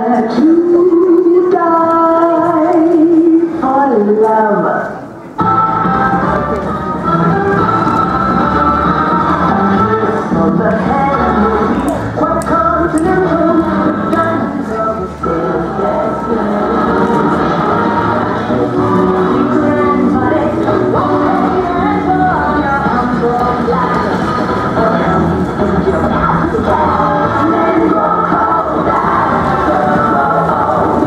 to die for love. For the heavenly, what continental, the diamonds of the sky, yes, grandmother, one day and for your humble life, and your back, and then go cold.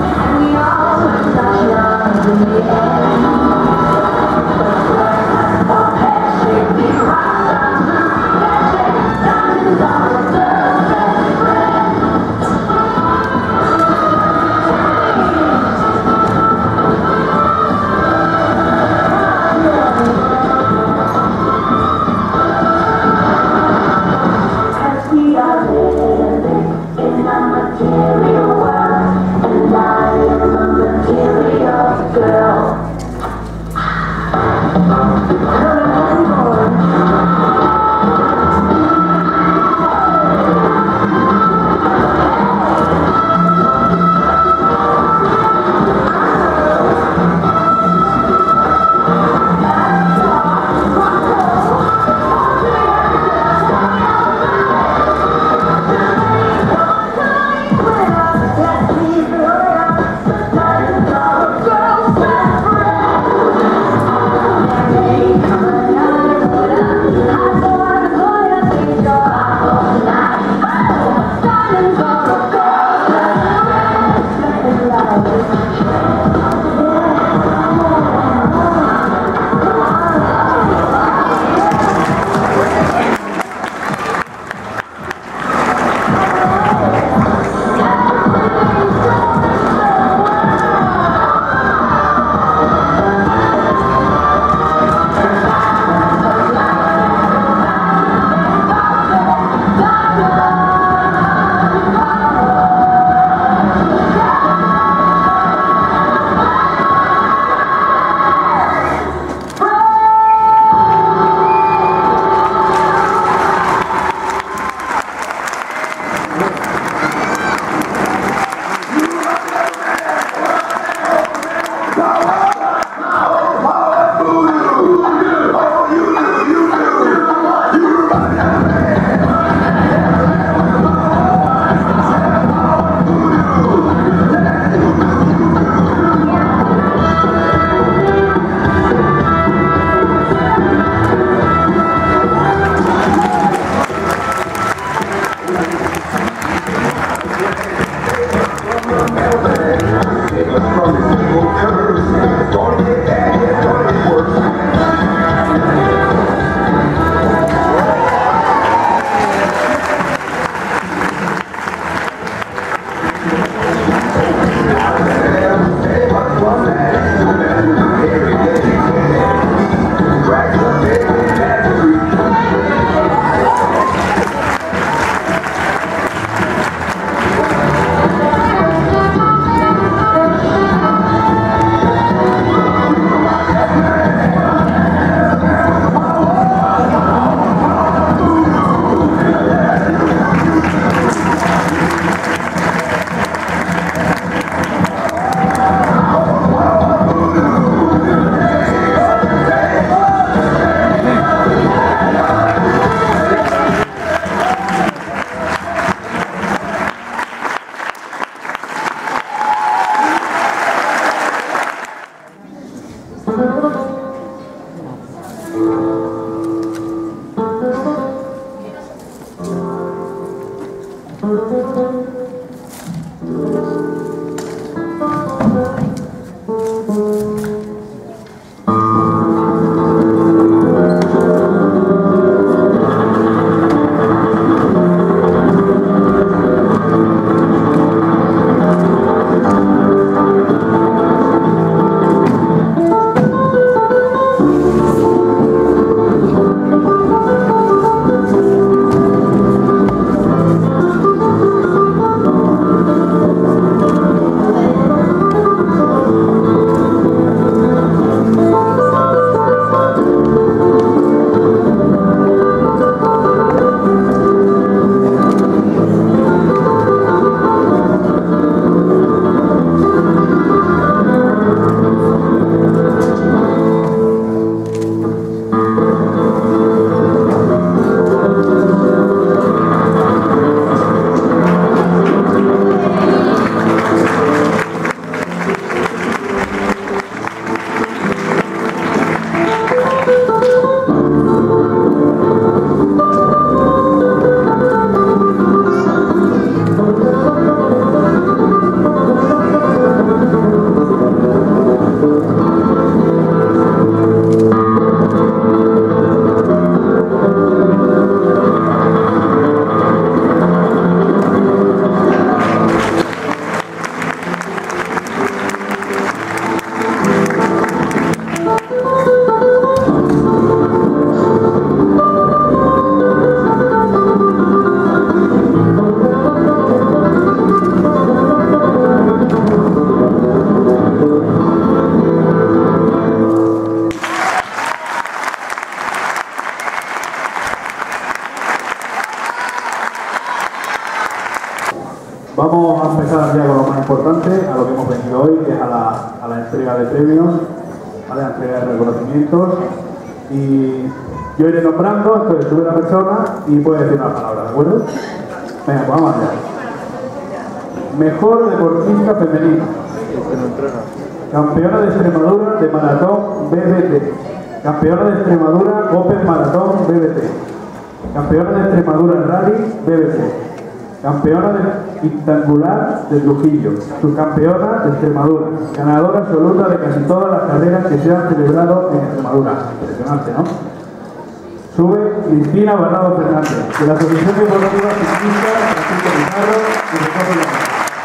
Vamos a empezar ya con lo más importante, a lo que hemos venido hoy, que es a la entrega de premios, a la entrega de reconocimientos. Y yo iré nombrando, entonces tú eres la persona y puedes decir una palabra, ¿de acuerdo? Venga, pues vamos allá. Mejor deportista femenina. Campeona de Extremadura de maratón BBT. Campeona de Extremadura Open Maratón BBT. Campeona de Extremadura Rally BBT. Campeona de Quintangular de Trujillo. Subcampeona de Extremadura. Ganadora absoluta de casi todas las carreras que se han celebrado en Extremadura. Impresionante, ¿no? Sube Cristina Barrado Fernández, de la Asociación Deportiva Ciclista Francisco Pizarro y Ricardo López.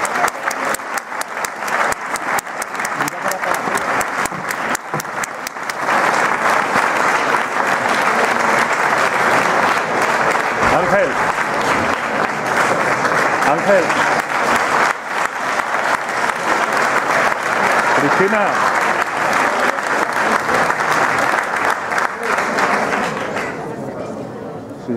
Ángel. Cristina. Sí.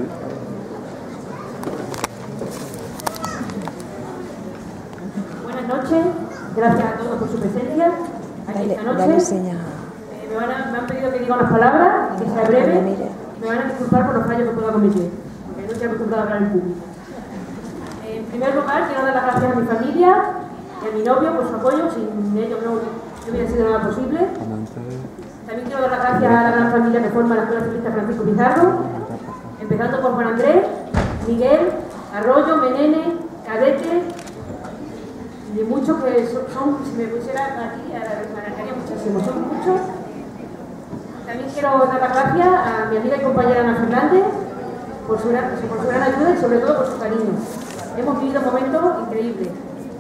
Buenas noches, gracias a todos por su presencia aquí esta noche. Me han pedido que diga unas palabras, que sea breve. Me van a disculpar por los fallos que pueda cometer, porque no estoy acostumbrada a hablar en público. En primer lugar, quiero dar las gracias a mi familia y a mi novio por su apoyo. Sin ellos no hubiera sido nada posible. También quiero dar las gracias a la gran familia que forma la Escuela Ciclista Francisco Pizarro, empezando por Juan Andrés, Miguel, Arroyo, Menene, Cadete, y muchos que son, si me pusiera aquí, alargaría muchísimo, son muchos. También quiero dar las gracias a mi amiga y compañera Ana Fernández por su gran ayuda y sobre todo por su cariño. Hemos vivido momentos increíbles.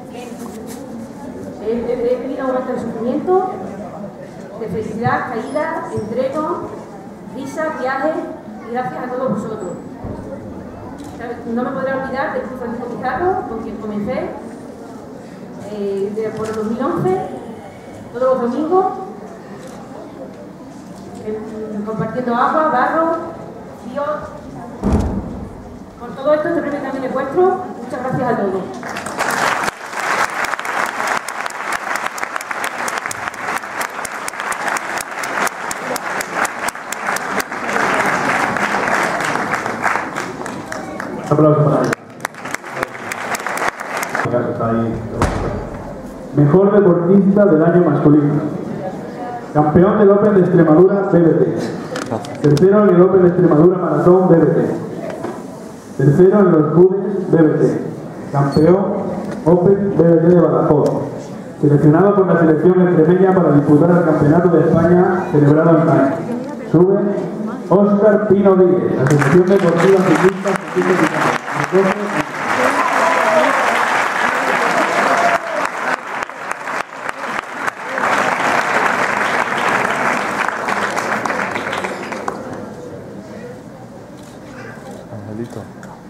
He vivido momentos de sufrimiento, de felicidad, caída, entrego, risas, viajes, y gracias a todos vosotros. No me podré olvidar del Club Francisco Pizarro, con quien comencé por el 2011, todos los domingos, compartiendo agua, barro, frío. Por todo esto, este premio también es vuestro. Muchas gracias a todos. Un aplauso para ella. Mejor deportista del año masculino. Campeón del Open de Extremadura BBT. Tercero en el Open de Extremadura Maratón BBT. Tercero en los Judes BBT. Campeón Open BBT de Badajoz. Seleccionado por la selección extremeña para disputar el Campeonato de España celebrado en Jaén. Sube Óscar Pino Díez, la Asociación Deportiva Ciclista Francisco Pizarro. Angelito.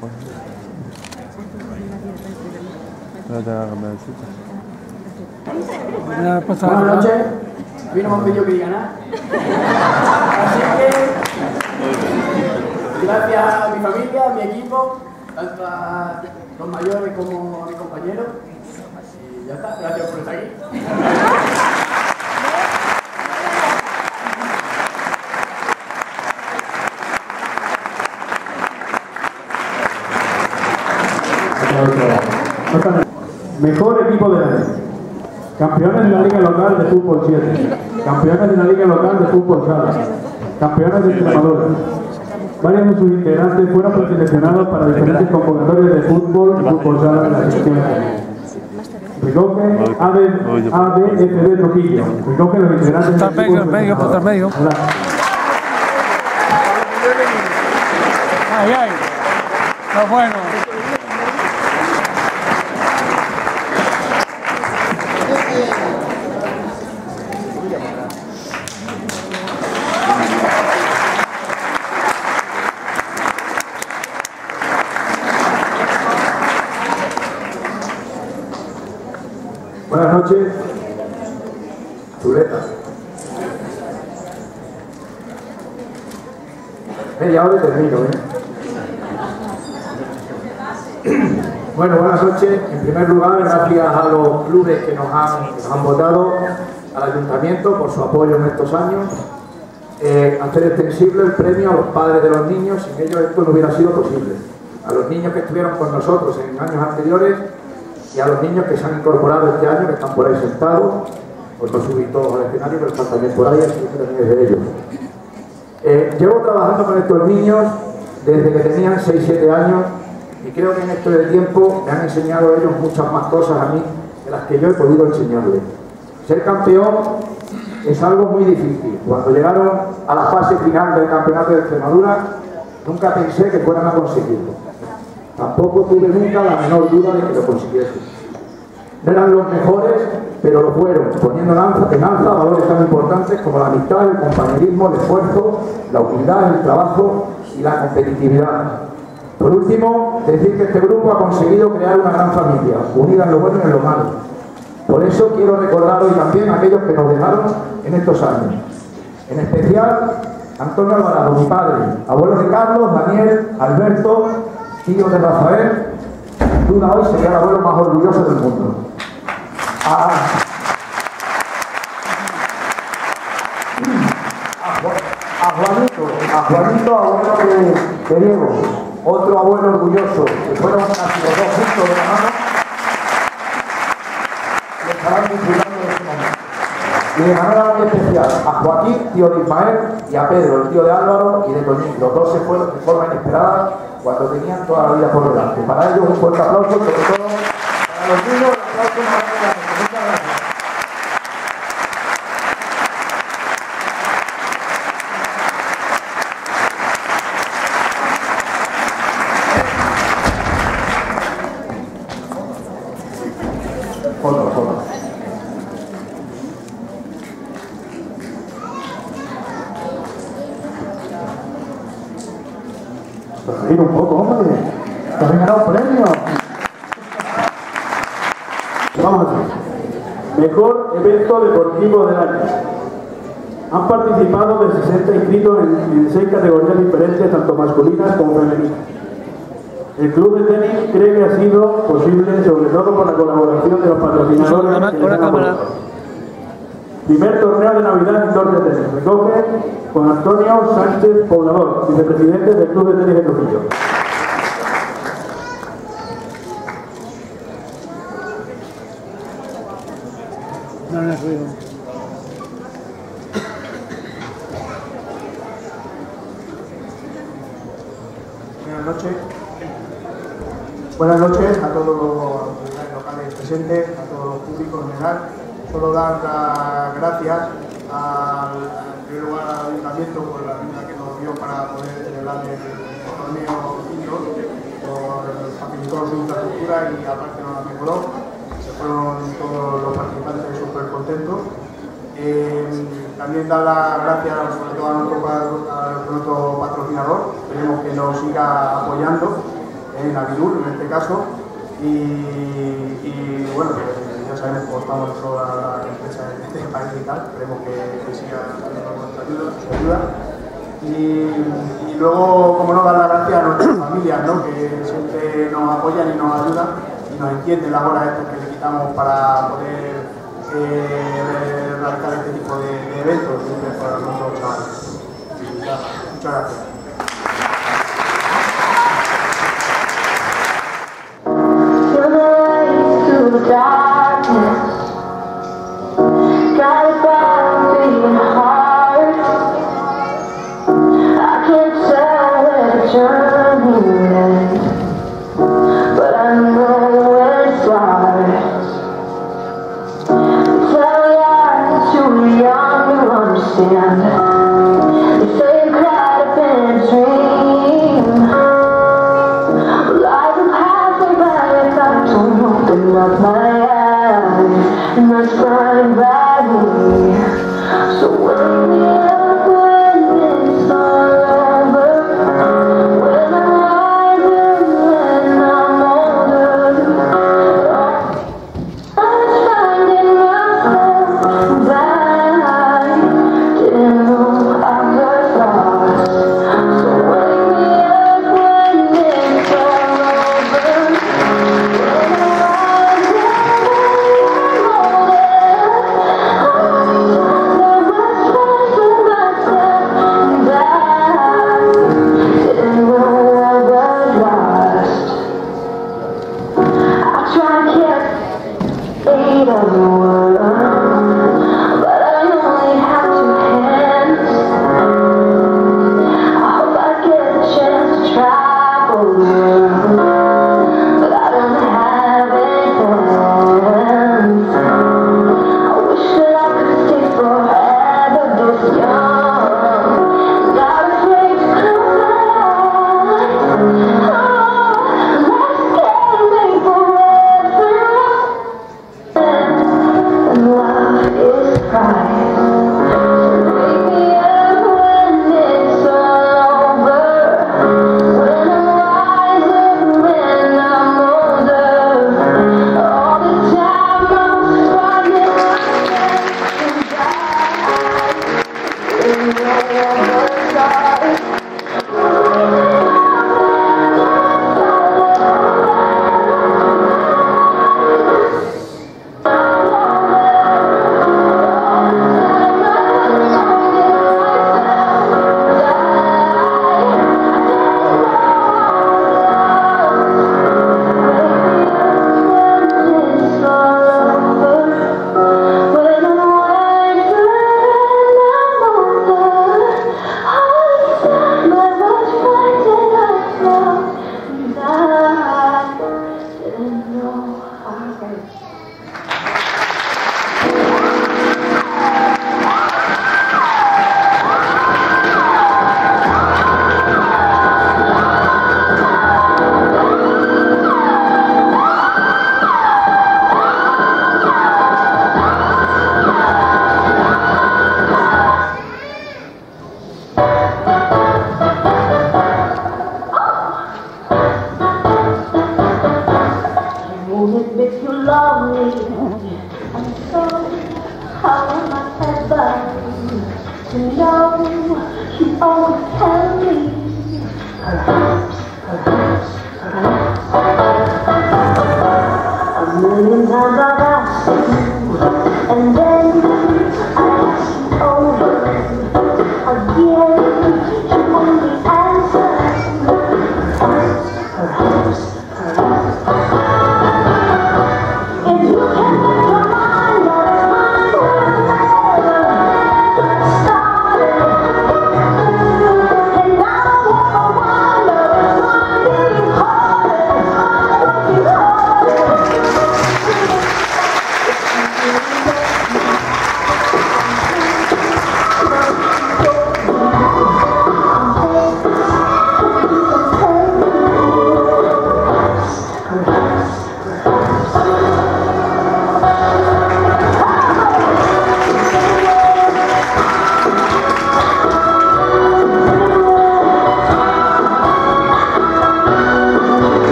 No te hagas Buenas noches. A mí no me han pedido que diga nada. Así que, gracias a mi familia, a mi equipo, tanto a los mayores como a mis compañeros. Y ya está, gracias por estar aquí. Mejor equipo del año. Campeones de la Liga Local de Fútbol 7. Campeones de la Liga Local de Fútbol Sala. Campeones de Extremadura. Varios de sus integrantes fueron preseleccionados para diferentes convocatorias de fútbol y fútbol sala de la sección. Recoge ADFB Trujillo. Recoge los integrantes del equipo. Ay, ay. Está bueno. Buenas noches. Zuleta. Media hora y termino, ¿eh? Bueno, buenas noches. En primer lugar, gracias a los clubes que nos han votado, al Ayuntamiento por su apoyo en estos años, hacer extensible el premio a los padres de los niños. Sin ellos esto no hubiera sido posible. A los niños que estuvieron con nosotros en años anteriores y a los niños que se han incorporado este año, que están por ahí sentados, pues no subí todos al escenario, pero están también por ahí, así que también es de ellos. Llevo trabajando con estos niños desde que tenían 6-7 años y creo que en esto del tiempo me han enseñado ellos muchas más cosas a mí de las que yo he podido enseñarles. Ser campeón es algo muy difícil. Cuando llegaron a la fase final del Campeonato de Extremadura, nunca pensé que fueran a conseguirlo. Tampoco tuve nunca la menor duda de que lo consiguiesen. No eran los mejores, pero lo fueron, poniendo en alza valores tan importantes como la amistad, el compañerismo, el esfuerzo, la humildad, el trabajo y la competitividad. Por último, decir que este grupo ha conseguido crear una gran familia, unida en lo bueno y en lo malo. Por eso quiero recordar hoy también a aquellos que nos dejaron en estos años. En especial, Antonio Alvarado, mi padre, abuelo de Carlos, Daniel, Alberto, tío de Rafael. Sin duda hoy sería el abuelo más orgulloso del mundo. A Juanito, abuelo de Diego, otro abuelo orgulloso, que fueron casi los dos juntos de la mano, y estarán disfrutando de este momento. Y de manera muy especial a Joaquín, tío de Ismael, y a Pedro, el tío de Álvaro y de Toñín. Los dos se fueron de forma inesperada cuando tenían toda la vida por delante. Para ellos un fuerte aplauso, sobre todo para los niños, un aplauso más grande. Muchas gracias. Reír un poco, hombre. Te has ganado premio. Vamos a ver. Mejor evento deportivo del año. Han participado de 60 inscritos en 6 categorías diferentes, tanto masculinas como femeninas. El club de tenis cree que ha sido posible, sobre todo por la colaboración de los patrocinadores. Una cámara. Primer torneo de Navidad en indoor de tenis. Recoge con Antonio Sánchez Poblador, vicepresidente del Club de Tenis de Trujillo. No es ruido. Buenas noches. Buenas noches a todos los locales presentes, a todos los públicos en general. Solo dar las gracias en primer lugar al Ayuntamiento por la ayuda que nos dio para poder celebrar el torneo indoor, facilitó su infraestructura y aparte nos la mejoró. Se fueron todos los participantes súper contentos. También dar las gracias sobre todo a nuestro patrocinador, esperemos que nos siga apoyando en Avilur en este caso y bueno, ya sabemos cómo estamos todas las empresas en este país y tal, esperemos que siga dando nuestra ayuda, su ayuda. Y luego, como no, dar las gracias a nuestras familias, ¿no? Que siempre nos apoyan y nos ayudan y nos entienden las horas estas que le quitamos para poder realizar este tipo de eventos siempre para nuestros chavales. Muchas gracias. Darkness, got a beating heart. I can't tell where the journey ends, but I know where it starts. Tell me I'm too young to understand. They say you cried up in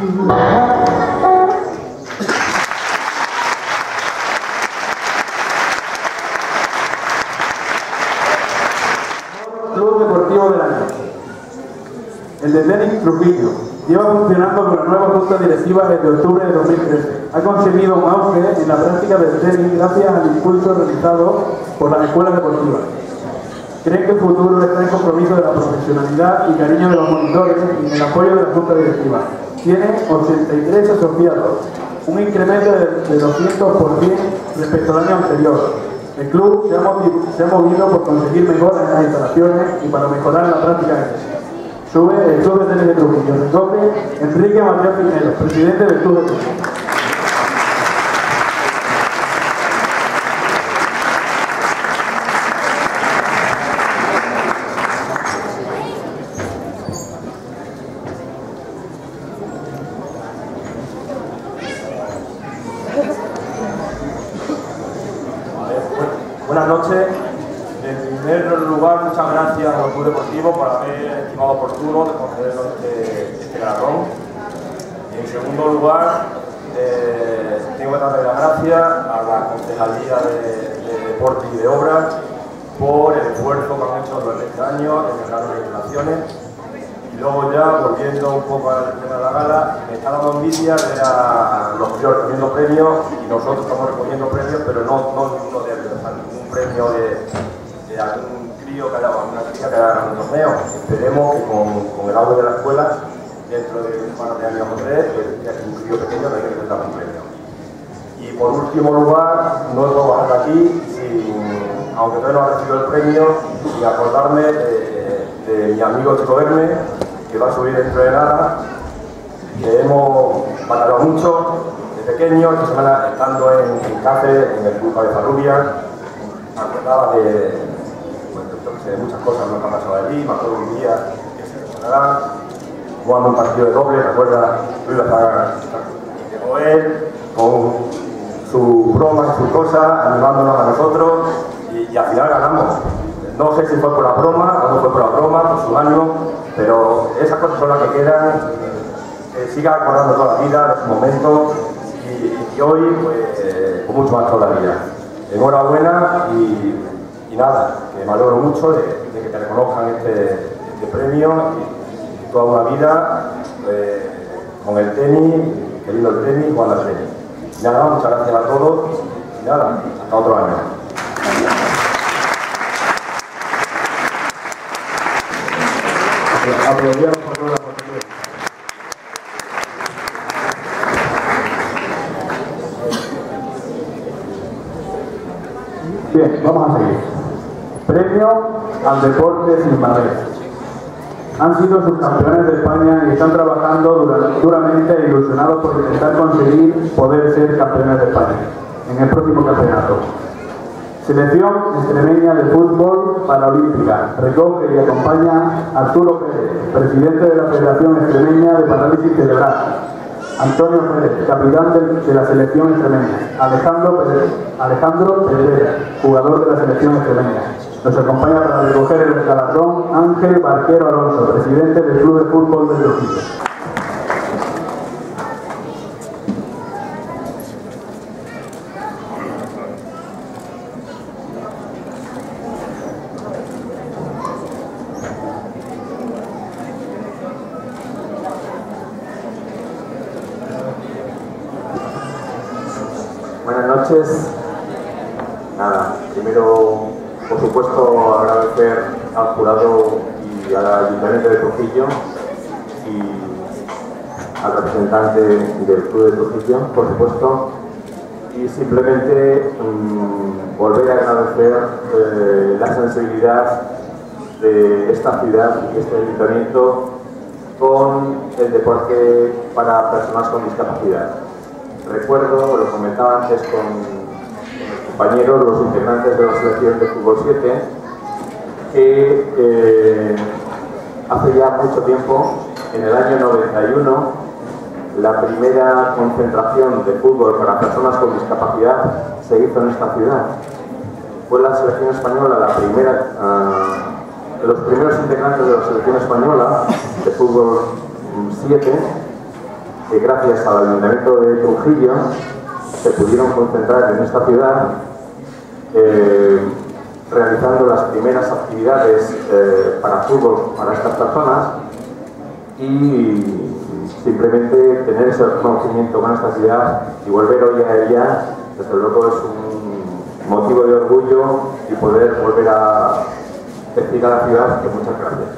Club Deportivo del Año. El de tenis Trujillo. Lleva funcionando con la nueva junta directiva desde octubre de 2013. Ha conseguido un auge en la práctica del tenis gracias al impulso realizado por las escuelas deportivas. Creen que el futuro está en compromiso de la profesionalidad y cariño de los monitores y en el apoyo de la junta directiva. Tiene 83 asociados, un incremento de 200% respecto al año anterior. El club se ha movido por conseguir mejoras en las instalaciones y para mejorar la práctica del tenis. Sube el Club de Tenis de Trujillo. Recoge Enrique Mateo Pinero, presidente del Club de Tenis. Buenas noches. En primer lugar, muchas gracias al Club Deportivo por haber estimado oportuno de concedernos este galardón. Y en segundo lugar, tengo que darle las gracias a la Concejalía de Deporte y de Obras por el esfuerzo que han hecho durante este año en mejorar las instalaciones. Y luego ya, volviendo un poco al tema de la gala, me está dando envidia ver a los tíos recogiendo premios y nosotros estamos recogiendo premios, pero no ninguno de ellos, ningún premio de algún crío que haya, alguna cría que haya ganado un torneo. Esperemos que con el auge de la escuela, dentro de un par de años o tres, que un crío pequeño tenga que dar un premio. Y por último lugar, no puedo bajar aquí, aunque todavía no ha recibido el premio, y acordarme de mi amigo Chico Verme, que va a subir dentro de nada, que hemos batallado mucho de pequeño, esta semana estando en Cáceres, en el Club Cabeza Rubia, me acordaba de muchas cosas que han pasado allí, me acuerdo un día que se recordará, jugando un partido de doble, ¿te acuerdas? Llegó él con su broma y sus cosas, animándonos a nosotros y al final ganamos. No sé si fue por la broma o no fue por la broma, por su ánimo, pero esas cosas son las que quedan, siga acordando toda la vida de ese momento y hoy pues mucho más todavía. Enhorabuena y nada, que me alegro mucho de que te reconozcan este premio y toda una vida con el tenis, queriendo el tenis, jugando al tenis. Y nada, muchas gracias a todos y nada, hasta otro año. Aplaudíamos por todas las oportunidades. Bien, vamos a seguir. Premio al deporte sin barreras. Han sido subcampeones de España y están trabajando duramente e ilusionados por intentar conseguir poder ser campeones de España en el próximo campeonato. Selección extremeña de fútbol paralímpica. Recoge y acompaña a Arturo Pérez, presidente de la Federación Extremeña de Parálisis Cerebral. Antonio Pérez, capitán de la selección extremeña. Alejandro Pedrera, jugador de la selección extremeña. Nos acompaña para recoger el galardón Ángel Barquero Alonso, presidente del Club de Fútbol de Trujillo. Buenas noches. Nada, primero, por supuesto, agradecer al jurado y al Ayuntamiento de Trujillo y al representante del Club de Trujillo, por supuesto, y simplemente volver a agradecer la sensibilidad de esta ciudad y este Ayuntamiento con el deporte para personas con discapacidad. Recuerdo, lo comentaba antes con los compañeros, los integrantes de la selección de fútbol 7, que hace ya mucho tiempo, en el año 91, la primera concentración de fútbol para personas con discapacidad se hizo en esta ciudad. Fue la selección española la primera, de los primeros integrantes de la selección española de fútbol 7, que gracias al Ayuntamiento de Trujillo se pudieron concentrar en esta ciudad realizando las primeras actividades para fútbol para estas personas y simplemente tener ese reconocimiento con esta ciudad y volver hoy a ella, desde luego es un motivo de orgullo y poder volver a decir a la ciudad que muchas gracias.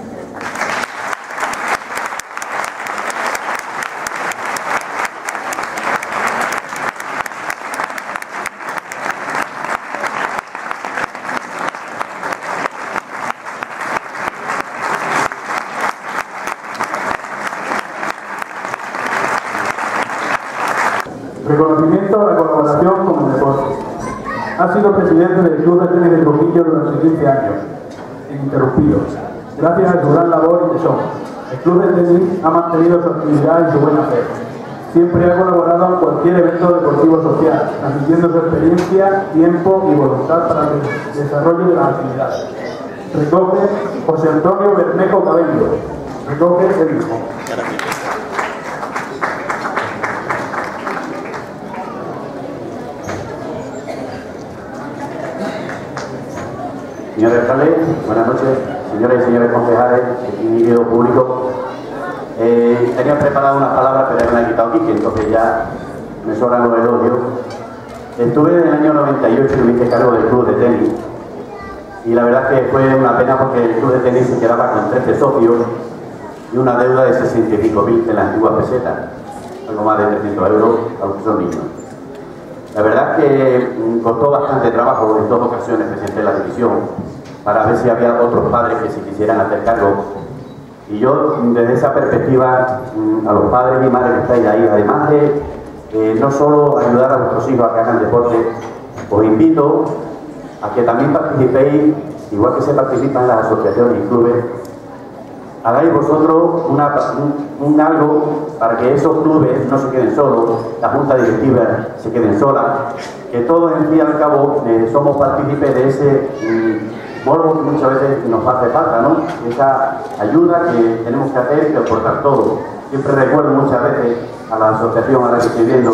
Reconocimiento a la colaboración con el deporte. Ha sido presidente del Club de Tenis de Trujillo durante 15 años, ininterrumpidos. Gracias a su gran labor y tesón, el Club de Tenis ha mantenido su actividad y su buena fe. Siempre ha colaborado en cualquier evento deportivo social, transmitiendo su experiencia, tiempo y voluntad para el desarrollo de las actividades. Recoge José Antonio Bermejo Cabello. Recoge el hijo. Señor alcalde, buenas noches, señoras y señores concejales y querido público. Tenía preparado unas palabras, pero me han quitado aquí, que entonces ya me sobran los elogios. Estuve en el año 98 y me hice cargo del club de tenis. Y la verdad que fue una pena porque el club de tenis se quedaba con 13 socios y una deuda de 65.000 en la antigua peseta, algo más de 300 euros, aunque son niños. La verdad que costó bastante trabajo, en 2 ocasiones presenté la división para ver si había otros padres que se quisieran hacer cargo. Y yo, desde esa perspectiva, a los padres y madres que estáis ahí, además de no solo ayudar a vuestros hijos a que hagan deporte, os invito a que también participéis, igual que se participa en las asociaciones y clubes, hagáis vosotros un algo para que esos clubes no se queden solos, la junta directiva se queden solas, que todos en fin y al cabo somos partícipes de ese morbo que muchas veces nos hace falta, ¿no? Esa ayuda que tenemos que hacer y aportar todos. Siempre recuerdo muchas veces a la asociación a la que estoy viendo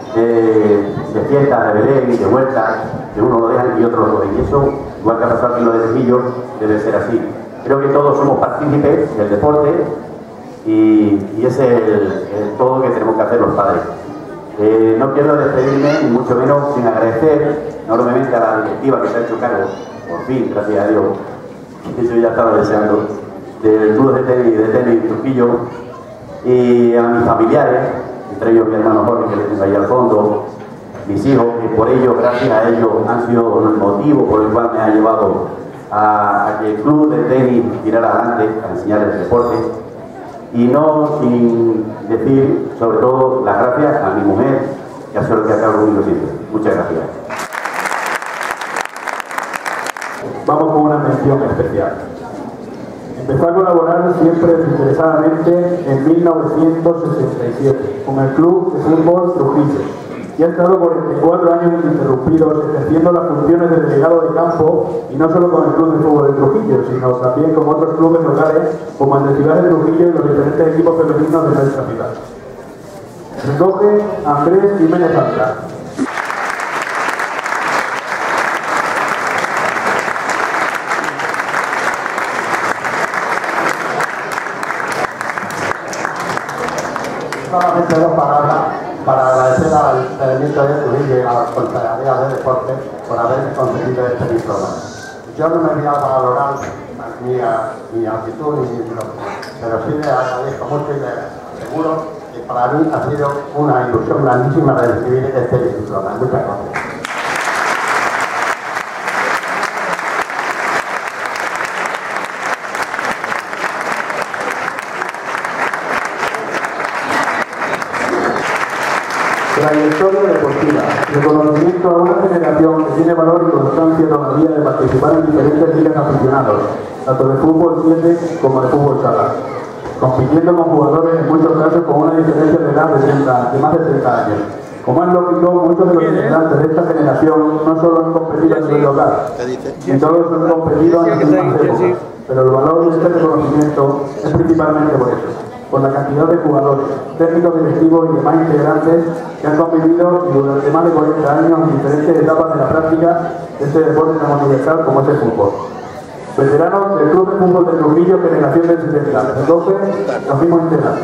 de fiestas, de Belén y de vueltas, que uno lo deja y otro lo deja. Y eso, igual que ha pasado aquí en lo de Trujillo, debe ser así. Creo que todos somos partícipes del deporte y ese es todo lo que tenemos que hacer los padres. No quiero despedirme, ni mucho menos, sin agradecer enormemente a la directiva que se ha hecho cargo, por fin, gracias a Dios, eso ya estaba deseando, del Club de Tenis Trujillo, y a mis familiares, entre ellos mi hermano Jorge, que le tengo ahí al fondo, mis hijos, que por ello, gracias a ellos, han sido el motivo por el cual me ha llevado a que el Club de Tenis tirara adelante, a enseñar el deporte, y no sin decir, sobre todo, las gracias a mi mujer, que hace lo que acabo conmigo siempre. Muchas gracias. Vamos con una mención especial. Empezó a colaborar siempre desinteresadamente en 1967 con el Club de Fútbol Trujillo y ha estado 44 años ininterrumpidos ejerciendo las funciones de delegado de campo, y no solo con el Club de Fútbol de Trujillo, sino también con otros clubes locales como el de Ciudad de Trujillo y los diferentes equipos femeninos de nuestra ciudad. Recoge Andrés Jiménez Alcázar. Solamente 2 palabras para agradecer al Ayuntamiento de Trujillo y a la Consejería de Deporte por haber conseguido este diploma. Yo no me voy a valorar mi actitud ni mi diploma, pero sí le agradezco mucho y le aseguro que para mí ha sido una ilusión grandísima de recibir este diploma. Muchas gracias. Trayectoria deportiva. Reconocimiento a una generación que tiene valor y constancia todavía de participar en diferentes ligas aficionados, tanto de fútbol 7 como de fútbol sala, compitiendo con jugadores en muchos casos con una diferencia de edad de más de 30 años. Como es lógico, muchos de los integrantes de esta generación no solo han competido a nivel local, y todos han competido en las mismas épocas, pero el valor de este reconocimiento es principalmente por eso. por la cantidad de jugadores, técnicos directivos y demás integrantes que han convivido durante más de 40 años en diferentes etapas de la práctica de este deporte tan universal como es el fútbol. Veteranos del Club de Fútbol de Trujillo, generación del 70, entonces los mismos integrantes.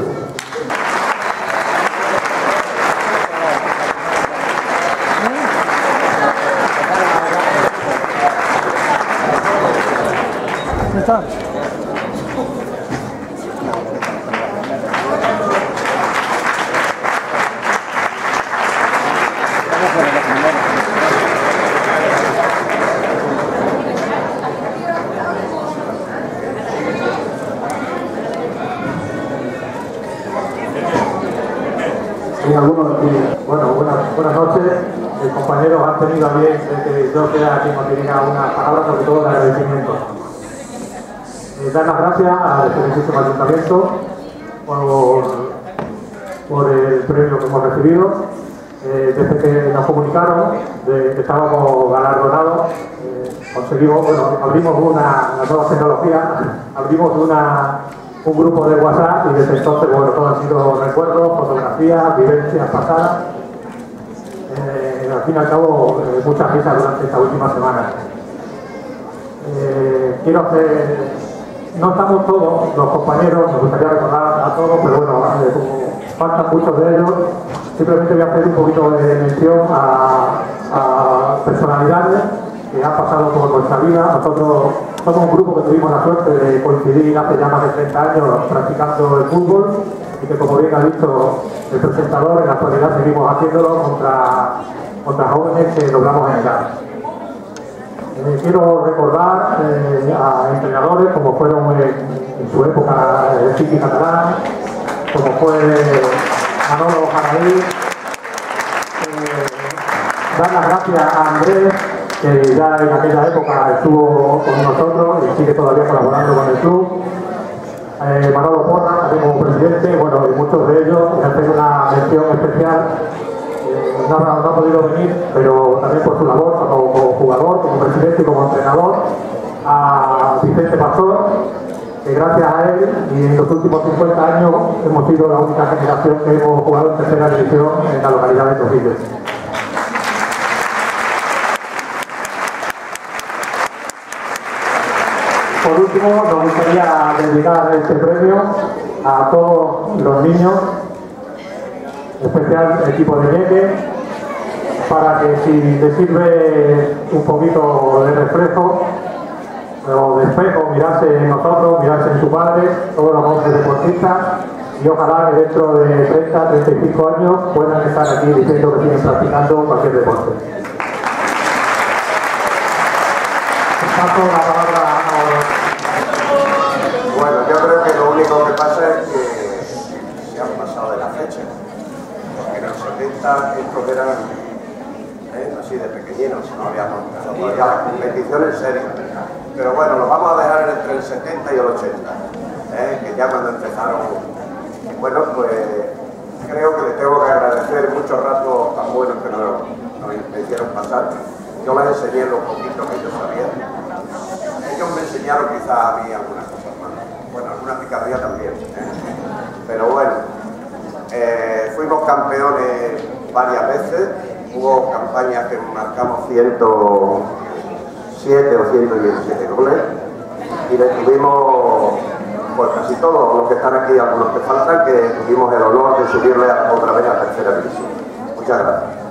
Buenas noches. Compañeros, han tenido a bien que yo sea quien nos diga unas palabras, sobre todo de agradecimiento. Dar las gracias al excelentísimo ayuntamiento por el premio que hemos recibido. Desde que nos comunicaron de que estábamos galardonados, conseguimos, abrimos una nueva tecnología, abrimos un grupo de WhatsApp y desde entonces, todo han sido recuerdos, fotografías, vivencias pasadas. Al fin y al cabo, muchas risas durante esta última semana. Quiero hacer... No estamos todos los compañeros, me gustaría recordar a todos, pero como faltan muchos de ellos, simplemente voy a hacer un poquito de mención a personalidades que han pasado por nuestra vida. Nosotros somos un grupo que tuvimos la suerte de coincidir hace ya más de 30 años practicando el fútbol y que, como bien ha dicho el presentador, en la actualidad seguimos haciéndolo contra jóvenes que doblamos en edad. Quiero recordar a entrenadores como fueron en su época el Chiqui Catalán, como fue Manolo Jaraí, dar las gracias a Andrés, que ya en aquella época estuvo con nosotros y sigue todavía colaborando con el club. Manolo Porra, también como presidente, y muchos de ellos, y hacer una mención especial. No ha podido venir, pero también por su labor como jugador, como presidente y como entrenador, a Vicente Pastor, que gracias a él y en los últimos 50 años hemos sido la única generación que hemos jugado en tercera división en la localidad de Trujillo. Por último, nos gustaría dedicar este premio a todos los niños, en especial el equipo de Ñeque, para que si les sirve un poquito de reflejo o de espejo, mirarse en nosotros, mirarse en su padre, todos los hombres deportistas, y ojalá que dentro de 30, 35 años puedan estar aquí diciendo que siguen practicando cualquier deporte. Paso la palabra ahora. Bueno, yo creo que lo único que pasa es que se han pasado de la fecha, porque en los 70 estos eran así de pequeñinos, no habíamos empezado todavía la competición en serio. Pero bueno, lo vamos a dejar entre el 70 y el 80, que ya cuando empezaron. Bueno, pues creo que les tengo que agradecer muchos ratos tan buenos que nos hicieron pasar. Yo les enseñé lo poquito que ellos sabían. Ellos me enseñaron quizás a mí algunas cosas más. Bueno, alguna picardía también. Pero bueno, fuimos campeones varias veces. Hubo campañas que marcamos 107 o 117 goles y le tuvimos, pues casi todos los que están aquí, algunos que faltan, que tuvimos el honor de subirle otra vez a tercera división. Muchas gracias.